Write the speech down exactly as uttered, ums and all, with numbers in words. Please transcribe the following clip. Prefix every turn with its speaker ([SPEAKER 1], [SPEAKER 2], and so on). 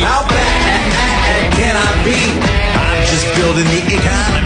[SPEAKER 1] How bad can I be? I'm just building the economy.